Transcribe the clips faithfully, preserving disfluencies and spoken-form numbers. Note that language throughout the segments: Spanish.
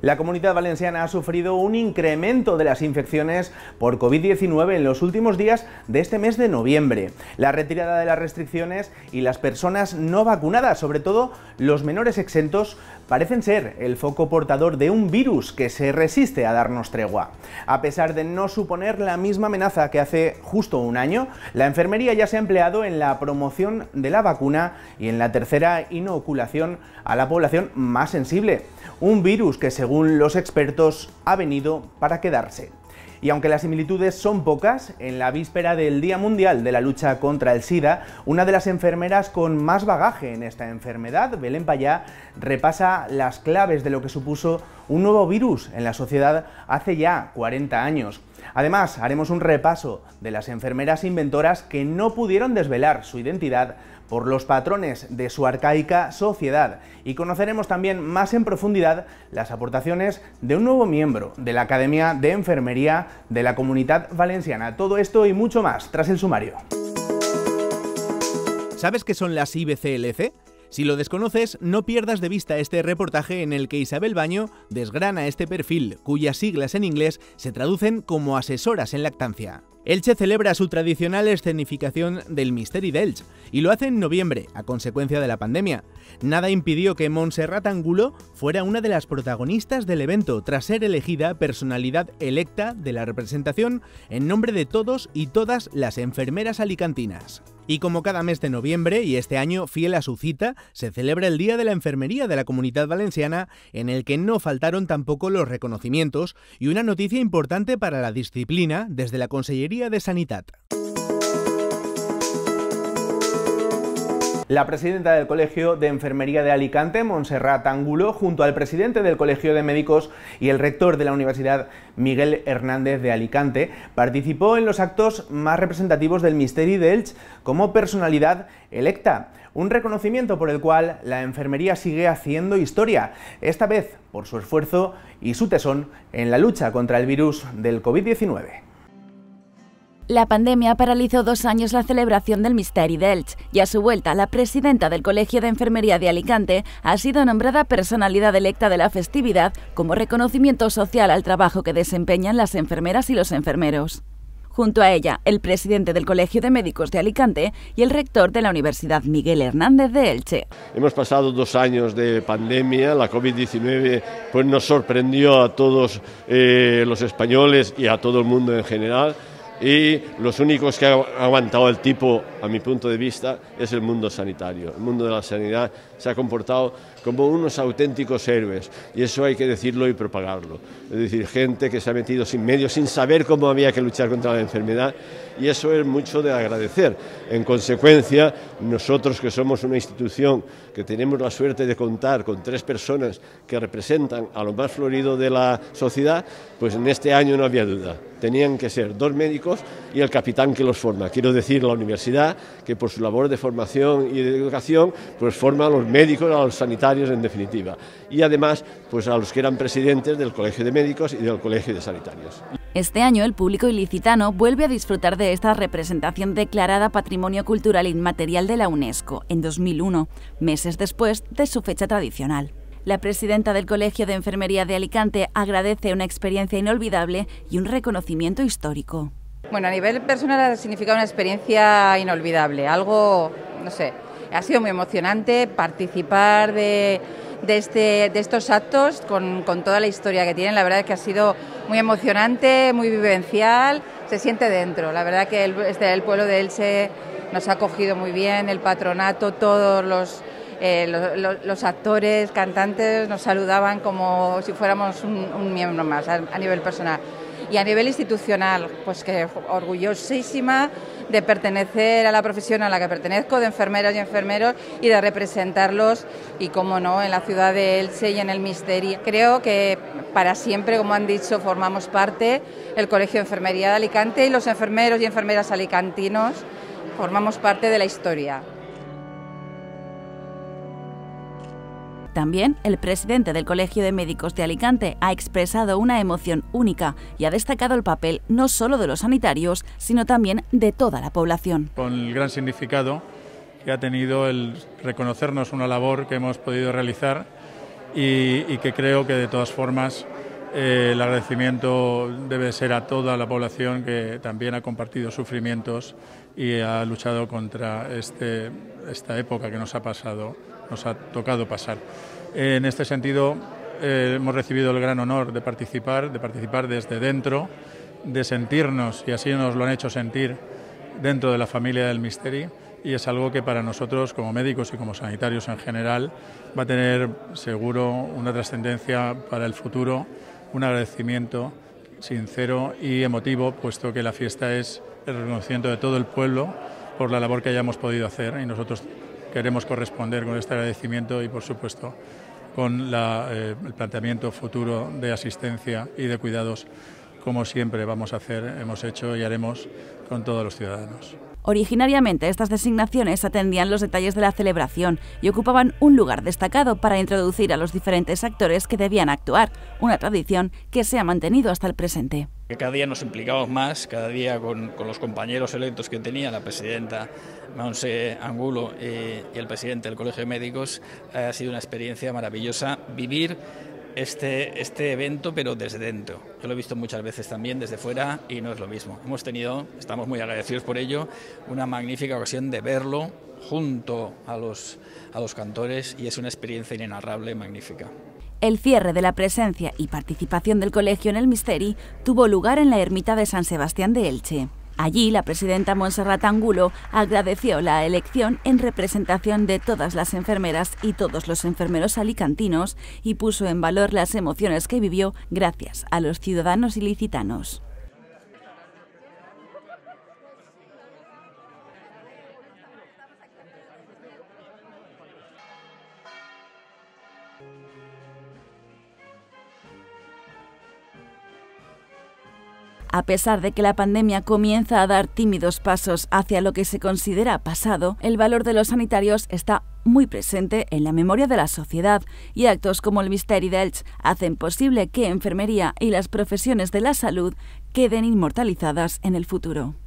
La Comunidad Valenciana ha sufrido un incremento de las infecciones por COVID diecinueve en los últimos días de este mes de noviembre. La retirada de las restricciones y las personas no vacunadas, sobre todo los menores exentos, parecen ser el foco portador de un virus que se resiste a darnos tregua. A pesar de no suponer la misma amenaza que hace justo un año, la enfermería ya se ha empleado en la promoción de la vacuna y en la tercera inoculación a la población más sensible. Un virus que, según los expertos, ha venido para quedarse. Y aunque las similitudes son pocas, en la víspera del Día Mundial de la Lucha contra el SIDA, una de las enfermeras con más bagaje en esta enfermedad, Belén Payá, repasa las claves de lo que supuso un nuevo virus en la sociedad hace ya cuarenta años. Además, haremos un repaso de las enfermeras inventoras que no pudieron desvelar su identidad por los patrones de su arcaica sociedad, y conoceremos también más en profundidad las aportaciones de un nuevo miembro de la Academia de Enfermería de la Comunidad Valenciana. Todo esto y mucho más tras el sumario. ¿Sabes qué son las I B C L C? Si lo desconoces, no pierdas de vista este reportaje en el que Isabel Baño desgrana este perfil, cuyas siglas en inglés se traducen como asesoras en lactancia. Elche celebra su tradicional escenificación del Misteri d'Elx y lo hace en noviembre, a consecuencia de la pandemia. Nada impidió que Montserrat Angulo fuera una de las protagonistas del evento, tras ser elegida personalidad electa de la representación en nombre de todos y todas las enfermeras alicantinas. Y como cada mes de noviembre, y este año fiel a su cita, se celebra el Día de la Enfermería de la Comunidad Valenciana, en el que no faltaron tampoco los reconocimientos y una noticia importante para la disciplina desde la Consellería de Sanitat. La presidenta del Colegio de Enfermería de Alicante, Montserrat Angulo, junto al presidente del Colegio de Médicos y el rector de la Universidad, Miguel Hernández de Alicante, participó en los actos más representativos del Misteri d'Elx como personalidad electa. Un reconocimiento por el cual la enfermería sigue haciendo historia, esta vez por su esfuerzo y su tesón en la lucha contra el virus del COVID diecinueve. La pandemia paralizó dos años la celebración del Misteri d'Elx y a su vuelta la presidenta del Colegio de Enfermería de Alicante ha sido nombrada personalidad electa de la festividad como reconocimiento social al trabajo que desempeñan las enfermeras y los enfermeros. Junto a ella, el presidente del Colegio de Médicos de Alicante y el rector de la Universidad, Miguel Hernández de Elche. Hemos pasado dos años de pandemia, la COVID diecinueve pues nos sorprendió a todos eh, los españoles y a todo el mundo en general. Y los únicos que han aguantado el tipo, a mi punto de vista, es el mundo sanitario. El mundo de la sanidad se ha comportado como unos auténticos héroes, y eso hay que decirlo y propagarlo. Es decir, gente que se ha metido sin medios, sin saber cómo había que luchar contra la enfermedad, y eso es mucho de agradecer. En consecuencia, nosotros que somos una institución que tenemos la suerte de contar con tres personas que representan a lo más florido de la sociedad, pues en este año no había duda. Tenían que ser dos médicos y el capitán que los forma. Quiero decir, la universidad, que por su labor de formación y de educación, pues forma a los médicos, a los sanitarios en definitiva. Y además, pues a los que eran presidentes del Colegio de Médicos y del Colegio de Sanitarios. Este año el público ilicitano vuelve a disfrutar de esta representación declarada Patrimonio Cultural Inmaterial de la UNESCO en dos mil uno, meses después de su fecha tradicional. La presidenta del Colegio de Enfermería de Alicante agradece una experiencia inolvidable y un reconocimiento histórico. Bueno, a nivel personal ha significado una experiencia inolvidable, algo, no sé, ha sido muy emocionante participar de, de, este, de estos actos con, con toda la historia que tienen. La verdad es que ha sido muy emocionante, muy vivencial, se siente dentro. La verdad que el, este, el pueblo de Elche nos ha acogido muy bien, el patronato, todos los... Eh, los, los, los actores, cantantes nos saludaban como si fuéramos un, un miembro más a, a nivel personal. Y a nivel institucional, pues que orgullosísima de pertenecer a la profesión a la que pertenezco, de enfermeras y enfermeros, y de representarlos, y como no, en la ciudad de Elche y en el Misteri. Creo que para siempre, como han dicho, formamos parte, el Colegio de Enfermería de Alicante y los enfermeros y enfermeras alicantinos formamos parte de la historia. También el presidente del Colegio de Médicos de Alicante ha expresado una emoción única y ha destacado el papel no solo de los sanitarios, sino también de toda la población. Con el gran significado que ha tenido el reconocernos una labor que hemos podido realizar y, y que creo que de todas formas eh, el agradecimiento debe ser a toda la población que también ha compartido sufrimientos y ha luchado contra este, esta época que nos ha pasado, nos ha tocado pasar. En este sentido, eh, hemos recibido el gran honor de participar, de participar desde dentro, de sentirnos, y así nos lo han hecho sentir, dentro de la familia del Misteri, y es algo que para nosotros como médicos y como sanitarios en general va a tener seguro una trascendencia para el futuro, un agradecimiento sincero y emotivo, puesto que la fiesta es el reconocimiento de todo el pueblo por la labor que hayamos podido hacer, y nosotros queremos corresponder con este agradecimiento y, por supuesto, con la, eh, el planteamiento futuro de asistencia y de cuidados, como siempre vamos a hacer, hemos hecho y haremos con todos los ciudadanos. Originariamente, estas designaciones atendían los detalles de la celebración y ocupaban un lugar destacado para introducir a los diferentes actores que debían actuar, una tradición que se ha mantenido hasta el presente. Cada día nos implicamos más, cada día con, con los compañeros electos que tenía, la presidenta Montse Angulo eh, y el presidente del Colegio de Médicos. Ha sido una experiencia maravillosa vivir Este, este evento, pero desde dentro. Yo lo he visto muchas veces también desde fuera y no es lo mismo. Hemos tenido, estamos muy agradecidos por ello, una magnífica ocasión de verlo junto a los, a los cantores, y es una experiencia inenarrable y magnífica. El cierre de la presencia y participación del colegio en el Misteri tuvo lugar en la ermita de San Sebastián de Elche. Allí, la presidenta Montserrat Angulo agradeció la elección en representación de todas las enfermeras y todos los enfermeros alicantinos y puso en valor las emociones que vivió gracias a los ciudadanos ilicitanos. A pesar de que la pandemia comienza a dar tímidos pasos hacia lo que se considera pasado, el valor de los sanitarios está muy presente en la memoria de la sociedad, y actos como el Misteri d'Elx hacen posible que enfermería y las profesiones de la salud queden inmortalizadas en el futuro.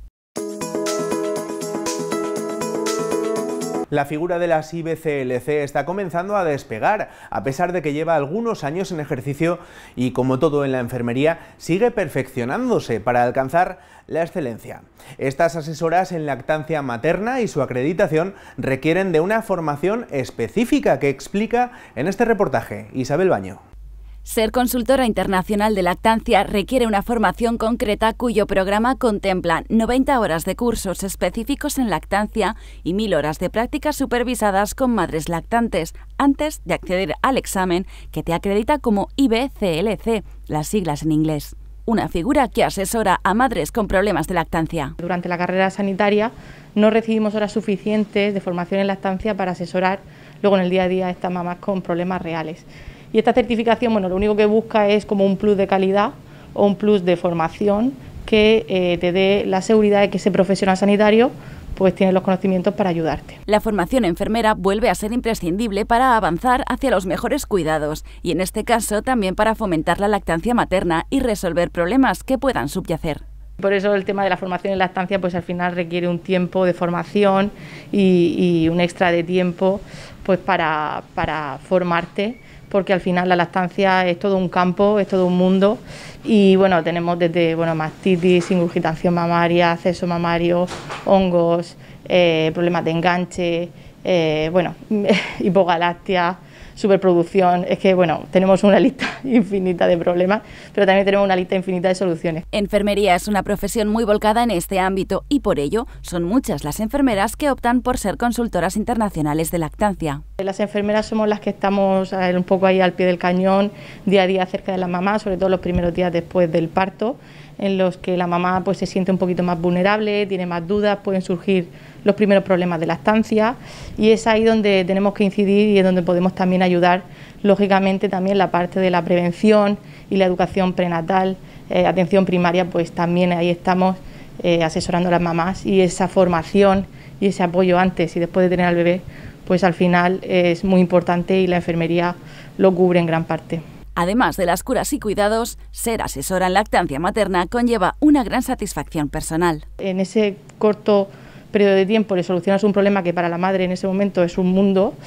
La figura de las I B C L C está comenzando a despegar, a pesar de que lleva algunos años en ejercicio y, como todo en la enfermería, sigue perfeccionándose para alcanzar la excelencia. Estas asesoras en lactancia materna y su acreditación requieren de una formación específica que explica en este reportaje Isabel Baño. Ser consultora internacional de lactancia requiere una formación concreta cuyo programa contempla noventa horas de cursos específicos en lactancia y mil horas de prácticas supervisadas con madres lactantes antes de acceder al examen que te acredita como I B C L C, las siglas en inglés. Una figura que asesora a madres con problemas de lactancia. Durante la carrera sanitaria no recibimos horas suficientes de formación en lactancia para asesorar luego en el día a día a estas mamás con problemas reales. Y esta certificación, bueno, lo único que busca es como un plus de calidad o un plus de formación que eh, te dé la seguridad de que ese profesional sanitario pues tiene los conocimientos para ayudarte. La formación enfermera vuelve a ser imprescindible para avanzar hacia los mejores cuidados y, en este caso, también para fomentar la lactancia materna y resolver problemas que puedan subyacer. Por eso el tema de la formación en lactancia pues al final requiere un tiempo de formación y, y un extra de tiempo pues para, para formarte, porque al final la lactancia es todo un campo, es todo un mundo, y bueno, tenemos desde bueno, mastitis, ingurgitación mamaria, acceso mamario, hongos, eh, problemas de enganche, eh, bueno, hipogalactia, superproducción. Es que bueno, tenemos una lista infinita de problemas, pero también tenemos una lista infinita de soluciones. Enfermería es una profesión muy volcada en este ámbito y por ello son muchas las enfermeras que optan por ser consultoras internacionales de lactancia. Las enfermeras somos las que estamos un poco ahí al pie del cañón, día a día cerca de la mamá, sobre todo los primeros días después del parto, en los que la mamá pues se siente un poquito más vulnerable, tiene más dudas, pueden surgir los primeros problemas de lactancia, y es ahí donde tenemos que incidir y es donde podemos también ayudar, lógicamente también la parte de la prevención y la educación prenatal, eh, atención primaria, pues también ahí estamos eh, asesorando a las mamás, y esa formación y ese apoyo antes y después de tener al bebé, pues al final es muy importante y la enfermería lo cubre en gran parte. Además de las curas y cuidados, ser asesora en lactancia materna conlleva una gran satisfacción personal. En ese corto periodo de tiempo le solucionas un problema que para la madre en ese momento es un mundo,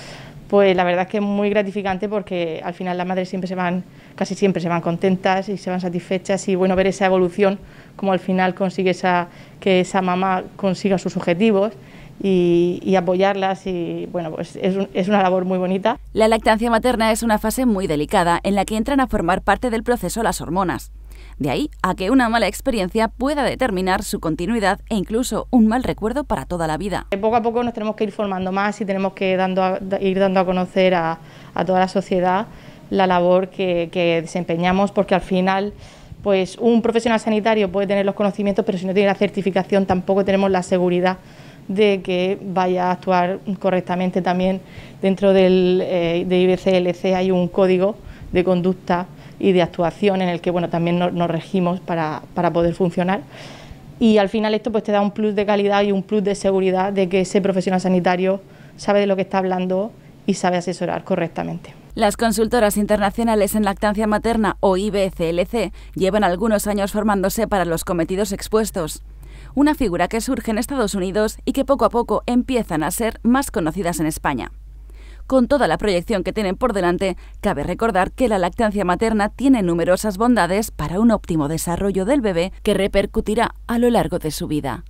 pues la verdad es que es muy gratificante porque al final las madres siempre se van, casi siempre se van contentas y se van satisfechas y bueno, ver esa evolución, como al final consigue esa, que esa mamá consiga sus objetivos y, y apoyarlas y bueno, pues es, un, es una labor muy bonita. La lactancia materna es una fase muy delicada en la que entran a formar parte del proceso las hormonas. De ahí a que una mala experiencia pueda determinar su continuidad e incluso un mal recuerdo para toda la vida. Poco a poco nos tenemos que ir formando más y tenemos que dando a, ir dando a conocer a, a toda la sociedad la labor que, que desempeñamos, porque al final pues un profesional sanitario puede tener los conocimientos, pero si no tiene la certificación tampoco tenemos la seguridad de que vaya a actuar correctamente. También dentro del, eh, de I B C L C hay un código de conducta y de actuación en el que bueno, también nos, nos regimos para, para poder funcionar. Y al final esto pues te da un plus de calidad y un plus de seguridad de que ese profesional sanitario sabe de lo que está hablando y sabe asesorar correctamente. Las consultoras internacionales en lactancia materna o I B C L C llevan algunos años formándose para los cometidos expuestos. Una figura que surge en Estados Unidos y que poco a poco empiezan a ser más conocidas en España. Con toda la proyección que tienen por delante, cabe recordar que la lactancia materna tiene numerosas bondades para un óptimo desarrollo del bebé que repercutirá a lo largo de su vida.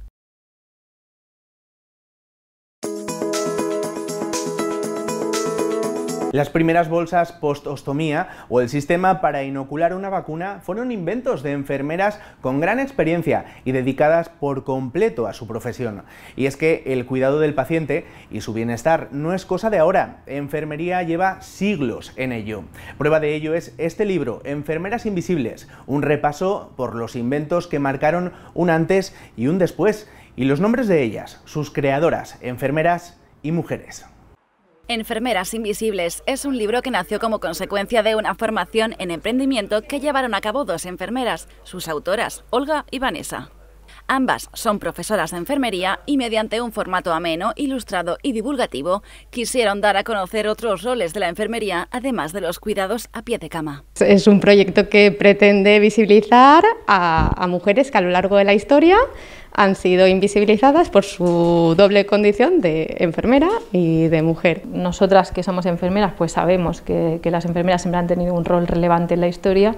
Las primeras bolsas post-ostomía o el sistema para inocular una vacuna fueron inventos de enfermeras con gran experiencia y dedicadas por completo a su profesión. Y es que el cuidado del paciente y su bienestar no es cosa de ahora. Enfermería lleva siglos en ello. Prueba de ello es este libro, Enfermeras Invisibles, un repaso por los inventos que marcaron un antes y un después, y los nombres de ellas, sus creadoras, enfermeras y mujeres. Enfermeras Invisibles es un libro que nació como consecuencia de una formación en emprendimiento que llevaron a cabo dos enfermeras, sus autoras, Olga y Vanessa. Ambas son profesoras de enfermería y mediante un formato ameno, ilustrado y divulgativo, quisieron dar a conocer otros roles de la enfermería, además de los cuidados a pie de cama. Es un proyecto que pretende visibilizar a, a mujeres que a lo largo de la historia han sido invisibilizadas por su doble condición de enfermera y de mujer. Nosotras que somos enfermeras pues sabemos que, que las enfermeras siempre han tenido un rol relevante en la historia,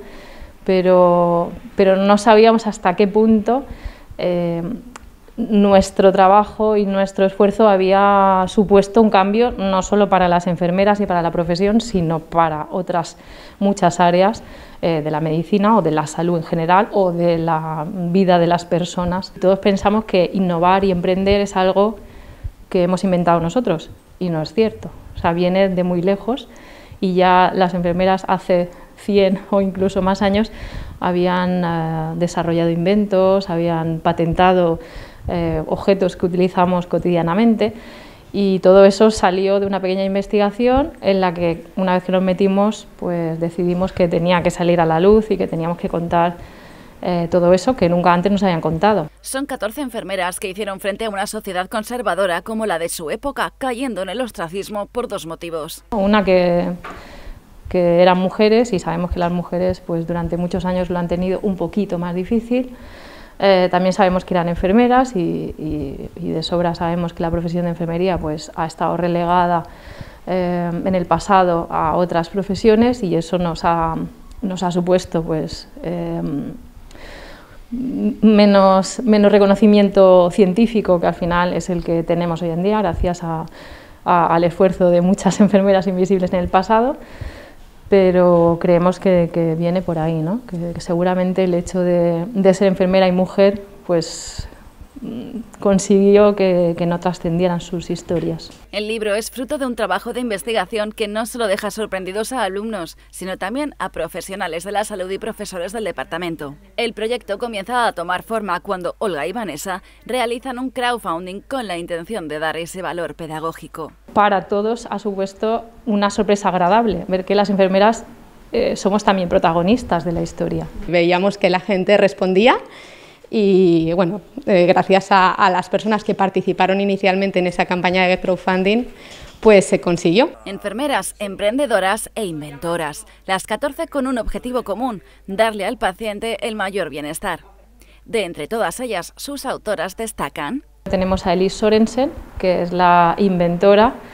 pero, pero no sabíamos hasta qué punto eh, nuestro trabajo y nuestro esfuerzo había supuesto un cambio no solo para las enfermeras y para la profesión, sino para otras muchas áreas eh, de la medicina o de la salud en general o de la vida de las personas. Todos pensamos que innovar y emprender es algo que hemos inventado nosotros y no es cierto. O sea, viene de muy lejos y ya las enfermeras hace cien o incluso más años habían eh, desarrollado inventos, habían patentado Eh, objetos que utilizamos cotidianamente y todo eso salió de una pequeña investigación en la que una vez que nos metimos pues decidimos que tenía que salir a la luz y que teníamos que contar eh, todo eso que nunca antes nos habían contado. Son catorce enfermeras que hicieron frente a una sociedad conservadora como la de su época, cayendo en el ostracismo por dos motivos. Una que, que eran mujeres y sabemos que las mujeres pues durante muchos años lo han tenido un poquito más difícil. Eh, también sabemos que eran enfermeras y, y, y de sobra sabemos que la profesión de enfermería pues, ha estado relegada eh, en el pasado a otras profesiones y eso nos ha, nos ha supuesto pues, eh, menos, menos reconocimiento científico, que al final es el que tenemos hoy en día gracias a, a, al esfuerzo de muchas enfermeras invisibles en el pasado. Pero creemos que, que viene por ahí, ¿no? que, que seguramente el hecho de, de ser enfermera y mujer pues, consiguió que, que no trascendieran sus historias. El libro es fruto de un trabajo de investigación que no solo deja sorprendidos a alumnos, sino también a profesionales de la salud y profesores del departamento. El proyecto comienza a tomar forma cuando Olga y Vanessa realizan un crowdfunding con la intención de dar ese valor pedagógico. Para todos ha supuesto una sorpresa agradable ver que las enfermeras eh, somos también protagonistas de la historia. Veíamos que la gente respondía y bueno, eh, gracias a, a las personas que participaron inicialmente en esa campaña de crowdfunding, pues se consiguió. Enfermeras, emprendedoras e inventoras, las catorce con un objetivo común, darle al paciente el mayor bienestar. De entre todas ellas, sus autoras destacan. Tenemos a Elise Sorensen, que es la inventora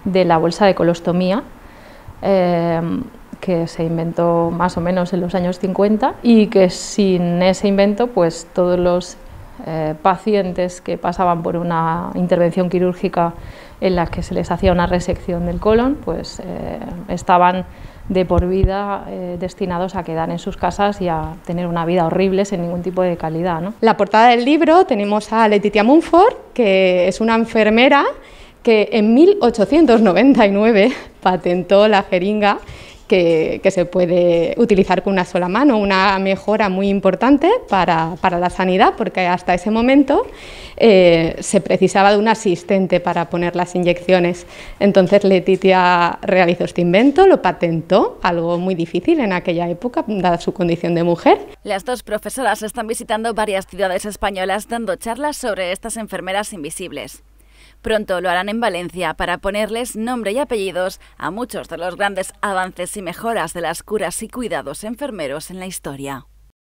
de la bolsa de colostomía, eh, que se inventó más o menos en los años cincuenta, y que sin ese invento pues todos los eh, pacientes que pasaban por una intervención quirúrgica en la que se les hacía una resección del colon pues eh, estaban de por vida eh, destinados a quedar en sus casas y a tener una vida horrible sin ningún tipo de calidad, ¿no? La portada del libro tenemos a Letitia Mumford, que es una enfermera que en mil ochocientos noventa y nueve patentó la jeringa que, que se puede utilizar con una sola mano, una mejora muy importante para, para la sanidad, porque hasta ese momento eh, se precisaba de un asistente para poner las inyecciones. Entonces Letitia realizó este invento, lo patentó, algo muy difícil en aquella época, dada su condición de mujer. Las dos profesoras están visitando varias ciudades españolas dando charlas sobre estas enfermeras invisibles. Pronto lo harán en Valencia para ponerles nombre y apellidos a muchos de los grandes avances y mejoras de las curas y cuidados enfermeros en la historia.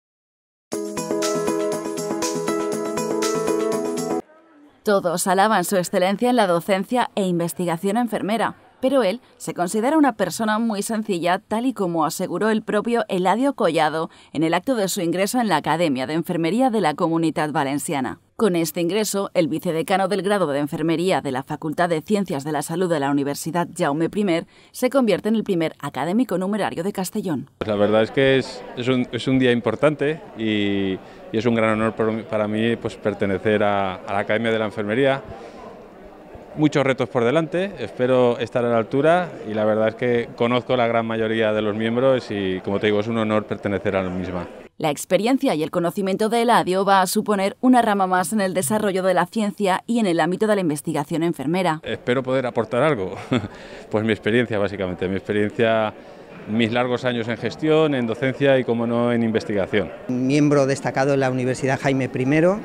Todos alaban su excelencia en la docencia e investigación enfermera, pero él se considera una persona muy sencilla, tal y como aseguró el propio Eladio Collado en el acto de su ingreso en la Academia de Enfermería de la Comunitat Valenciana. Con este ingreso, el vicedecano del grado de Enfermería de la Facultad de Ciencias de la Salud de la Universidad Jaume primero se convierte en el primer académico numerario de Castellón. Pues la verdad es que es, es, un, es un día importante y, y es un gran honor para mí pues, pertenecer a, a la Academia de la Enfermería. Muchos retos por delante, espero estar a la altura y la verdad es que conozco la gran mayoría de los miembros y, como te digo, es un honor pertenecer a la misma. La experiencia y el conocimiento de Eladio va a suponer una rama más en el desarrollo de la ciencia y en el ámbito de la investigación enfermera. Espero poder aportar algo, pues mi experiencia básicamente, mi experiencia, mis largos años en gestión, en docencia y, como no, en investigación. Miembro destacado en la Universidad Jaime primero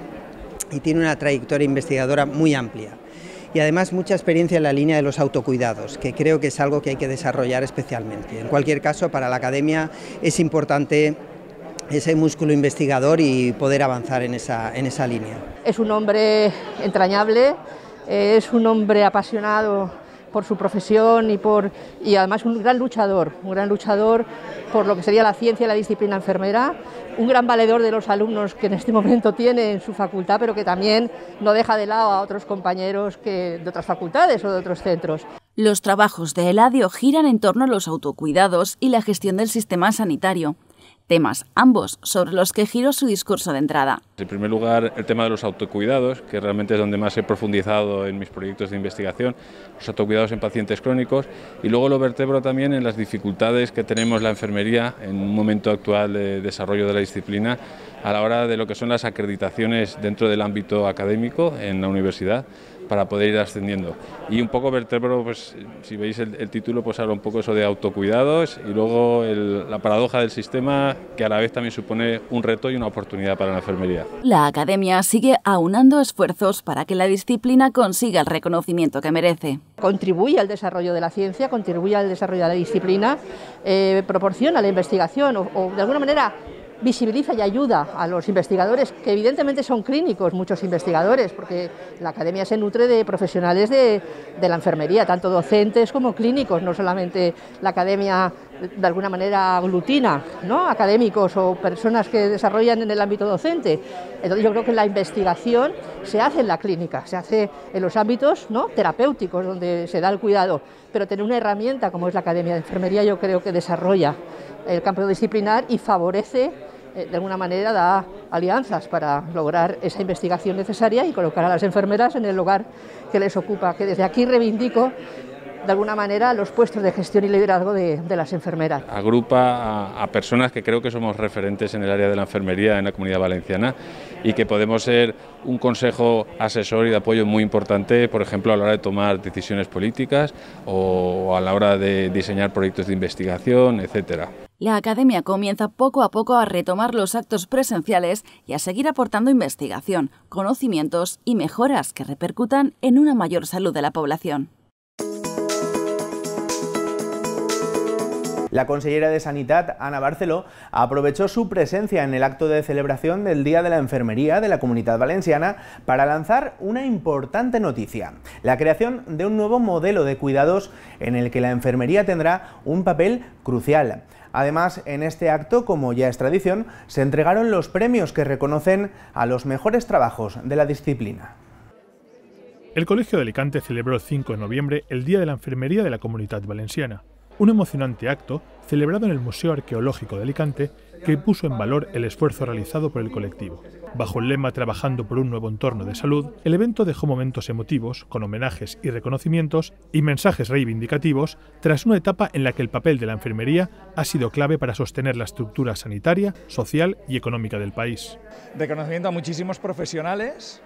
y tiene una trayectoria investigadora muy amplia. Y además mucha experiencia en la línea de los autocuidados, que creo que es algo que hay que desarrollar especialmente. En cualquier caso, para la academia es importante ese músculo investigador y poder avanzar en esa, en esa línea. Es un hombre entrañable, es un hombre apasionado por su profesión y, por, y además un gran luchador, un gran luchador por lo que sería la ciencia y la disciplina enfermera, un gran valedor de los alumnos que en este momento tiene en su facultad, pero que también no deja de lado a otros compañeros que, de otras facultades o de otros centros. Los trabajos de Eladio giran en torno a los autocuidados y la gestión del sistema sanitario. Temas, ambos, sobre los que giró su discurso de entrada. En primer lugar, el tema de los autocuidados, que realmente es donde más he profundizado en mis proyectos de investigación, los autocuidados en pacientes crónicos, y luego lo vertebro también en las dificultades que tenemos la enfermería en un momento actual de desarrollo de la disciplina a la hora de lo que son las acreditaciones dentro del ámbito académico en la universidad, para poder ir ascendiendo. Y un poco vertebro, pues si veis el, el título, pues habla un poco eso de autocuidados y luego el, la paradoja del sistema, que a la vez también supone un reto y una oportunidad para la enfermería. La academia sigue aunando esfuerzos para que la disciplina consiga el reconocimiento que merece. Contribuye al desarrollo de la ciencia, contribuye al desarrollo de la disciplina, eh, proporciona la investigación o, o de alguna manera visibiliza y ayuda a los investigadores, que evidentemente son clínicos, muchos investigadores, porque la academia se nutre de profesionales de, de la enfermería, tanto docentes como clínicos, no solamente la academia de alguna manera aglutina, ¿no?, académicos o personas que desarrollan en el ámbito docente. Entonces yo creo que la investigación se hace en la clínica, se hace en los ámbitos, ¿no?, terapéuticos, donde se da el cuidado, pero tener una herramienta como es la Academia de Enfermería yo creo que desarrolla el campo disciplinar y favorece, eh, de alguna manera da alianzas para lograr esa investigación necesaria y colocar a las enfermeras en el lugar que les ocupa, que desde aquí reivindico de alguna manera los puestos de gestión y liderazgo de, de las enfermeras. Agrupa a, a personas que creo que somos referentes en el área de la enfermería en la Comunidad Valenciana y que podemos ser un consejo asesor y de apoyo muy importante, por ejemplo, a la hora de tomar decisiones políticas o a la hora de diseñar proyectos de investigación, etcétera. La academia comienza poco a poco a retomar los actos presenciales y a seguir aportando investigación, conocimientos y mejoras que repercutan en una mayor salud de la población. La consellera de Sanidad, Ana Barceló, aprovechó su presencia en el acto de celebración del Día de la Enfermería de la Comunitat Valenciana para lanzar una importante noticia: la creación de un nuevo modelo de cuidados en el que la enfermería tendrá un papel crucial. Además, en este acto, como ya es tradición, se entregaron los premios que reconocen a los mejores trabajos de la disciplina. El Colegio de Alicante celebró el cinco de noviembre el Día de la Enfermería de la Comunitat Valenciana, un emocionante acto celebrado en el Museo Arqueológico de Alicante que puso en valor el esfuerzo realizado por el colectivo. Bajo el lema Trabajando por un nuevo entorno de salud, el evento dejó momentos emotivos, con homenajes y reconocimientos y mensajes reivindicativos, tras una etapa en la que el papel de la enfermería ha sido clave para sostener la estructura sanitaria, social y económica del país. Reconocimiento a muchísimos profesionales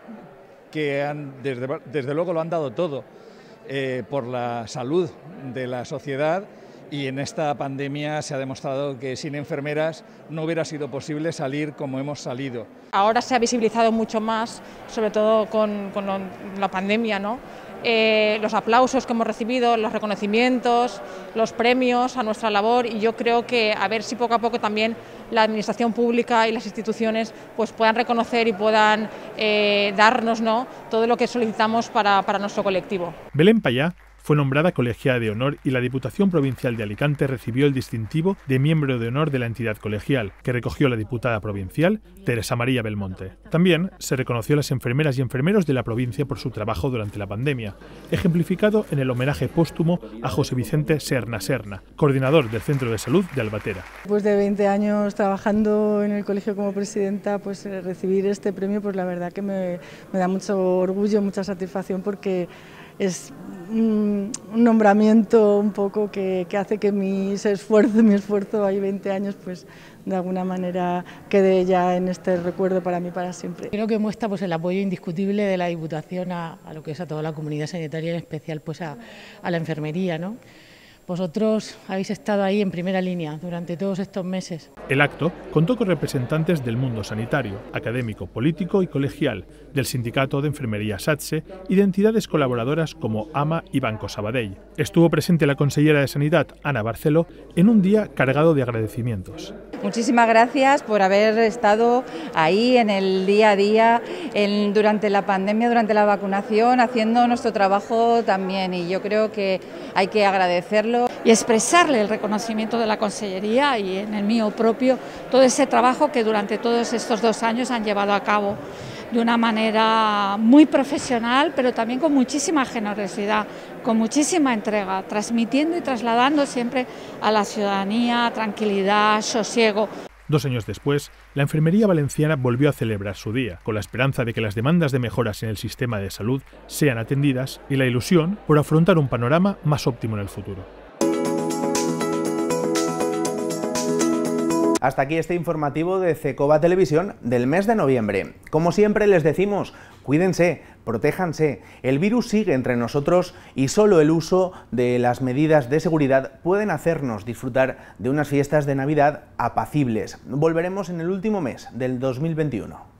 que han, desde, desde luego lo han dado todo eh, por la salud de la sociedad, y en esta pandemia se ha demostrado que sin enfermeras no hubiera sido posible salir como hemos salido. Ahora se ha visibilizado mucho más, sobre todo con, con lo, la pandemia, ¿no? Eh, los aplausos que hemos recibido, los reconocimientos, los premios a nuestra labor, y yo creo que a ver si poco a poco también la administración pública y las instituciones pues puedan reconocer y puedan eh, darnos, ¿no?, todo lo que solicitamos para, para nuestro colectivo. Belén Payá fue nombrada colegiada de honor y la Diputación Provincial de Alicante recibió el distintivo de miembro de honor de la entidad colegial, que recogió la diputada provincial Teresa María Belmonte. También se reconoció a las enfermeras y enfermeros de la provincia por su trabajo durante la pandemia, ejemplificado en el homenaje póstumo a José Vicente Serna Serna, coordinador del Centro de Salud de Albatera. Después de veinte años trabajando en el colegio como presidenta, pues recibir este premio, pues la verdad que me, me da mucho orgullo, mucha satisfacción, porque es un nombramiento un poco que, que hace que mis esfuerzos, mi esfuerzo hay veinte años, pues de alguna manera quede ya en este recuerdo para mí para siempre. Creo que muestra pues el apoyo indiscutible de la Diputación a, a lo que es a toda la comunidad sanitaria, en especial pues a, a la enfermería, ¿no? Vosotros habéis estado ahí en primera línea durante todos estos meses. El acto contó con representantes del mundo sanitario, académico, político y colegial, del Sindicato de Enfermería SATSE y de entidades colaboradoras como AMA y Banco Sabadell. Estuvo presente la consellera de Sanidad, Ana Barceló, en un día cargado de agradecimientos. Muchísimas gracias por haber estado ahí en el día a día, en, durante la pandemia, durante la vacunación, haciendo nuestro trabajo también, y yo creo que hay que agradecerlo. Y expresarle el reconocimiento de la Consellería y en el mío propio todo ese trabajo que durante todos estos dos años han llevado a cabo de una manera muy profesional, pero también con muchísima generosidad, con muchísima entrega, transmitiendo y trasladando siempre a la ciudadanía tranquilidad, sosiego. Dos años después, la enfermería valenciana volvió a celebrar su día, con la esperanza de que las demandas de mejoras en el sistema de salud sean atendidas y la ilusión por afrontar un panorama más óptimo en el futuro. Hasta aquí este informativo de Cecoba Televisión del mes de noviembre. Como siempre les decimos, cuídense, protéjanse, el virus sigue entre nosotros y solo el uso de las medidas de seguridad pueden hacernos disfrutar de unas fiestas de Navidad apacibles. Volveremos en el último mes del dos mil veintiuno.